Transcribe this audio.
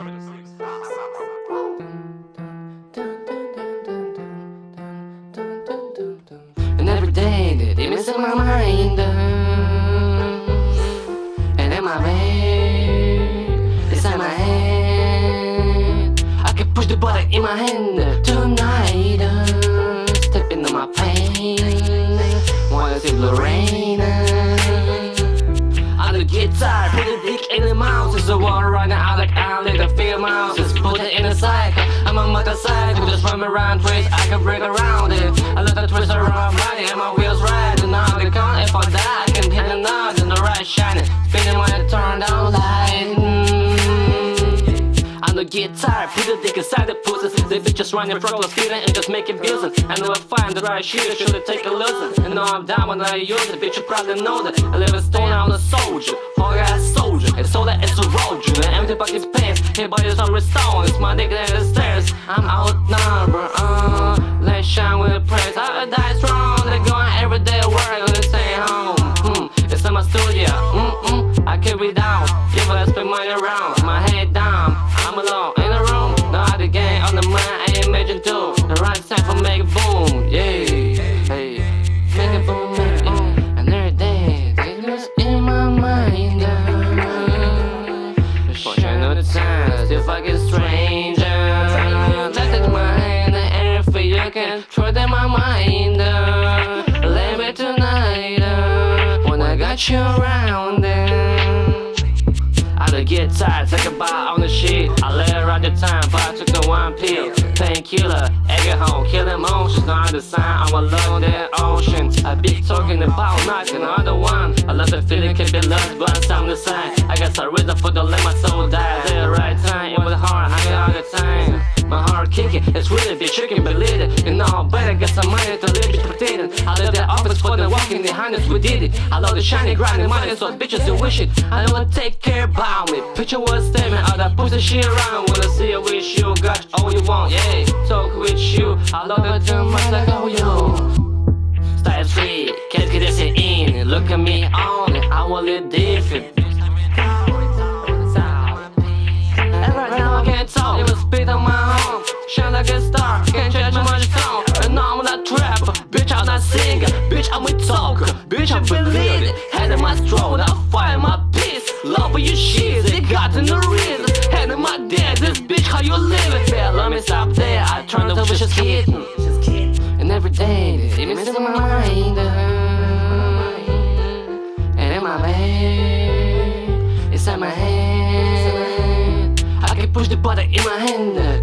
And every day the demons in my mind, and in my bed, inside my head, I can push the button in my hand tonight, stepping on my pain, wanna see blue rain. On the guitar, put the dick in the mouth. There's a water running out like I let the feel mouse. Just put it in a cycle. I'm a motorcycle, just run around trees. I can break around it. I let the twist around body and my wheels ride. And now they can't, if I die, I can hit the knot in the right shining. Spinning when I turn down light. On the guitar, put the dick inside the pussies. They be just running from the feeling and just making business. I know I find the right shit, should take a listen. And now I'm down when I use it, bitch, you probably know that. I live in stone, I'm a soldier, whole ass soldier. And so that it's a road, you know, empty bucket's pants. Hey, body's on restone, it's my dick in the stairs. I'm outnumbered, let's shine with the praise. I die strong, they're going every day work, let's stay home. It's in my studio, I carry down. People that spend money around, my head down. I'm alone in the room, not the game on the mind. I imagine too, the right time for make it boom, yeah. Hey, make it boom, make it boom. And every day, it's in my mind. Pushing all the time, still fucking stranger. That's in my hand, and if you can throw them my mind. Let me tonight, when I got you around. I get tired, take a bite on the sheet. I let her ride the time, but I took the one pill. Painkiller, egg at home, kill emotions. Not the sign, I'm alone in the ocean. I be talking about knocking another one. I love the feeling, can be lost, but I'm the sign. I got some reason for the let my soul die. At the right time, it was hard, I got all the time. My heart kicking, it's really big, you can believe it. You know, better get some money to live it pretending. I left the office for the walking behind us, we did it. I love the shiny, grinding money, so bitches do wish it. I don't wanna take care about me. Picture what statement, all that pussy shit around. Wanna see you wish you got all you want, yeah. Talk with you, I love it too much like oh you. Style free, can't get this in. Look at me on it, I want it different. And right now I can't talk, even spit on my own. Shine like a star, can't change much tone. And now I'm not trapper, bitch I'm not singer. Bitch I'm a talker, bitch I believe it. Head in my stroll, I find my peace. Love for your shit, they got in the reason. Head in my dad, this bitch how you living? Yeah, let me stop there, I turn the vicious kid. And every day, the demons in my mind. And in my bed, inside my head, I can push the button in my hand.